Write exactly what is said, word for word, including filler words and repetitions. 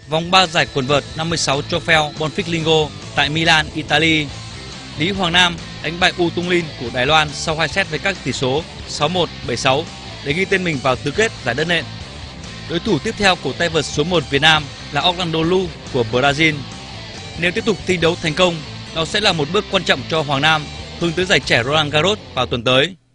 vòng ba giải quần vợt năm mươi sáu Trofeo Bonfiglio tại Milan, Italy. Lý Hoàng Nam đánh bại U Tung Linh của Đài Loan sau hai set với các tỷ số sáu một, bảy sáu để ghi tên mình vào tứ kết giải đất nện. Đối thủ tiếp theo của tay vợt số một Việt Nam là Orlando Lu của Brazil. Nếu tiếp tục thi đấu thành công, đó sẽ là một bước quan trọng cho Hoàng Nam hướng tới giải trẻ Roland Garros vào tuần tới.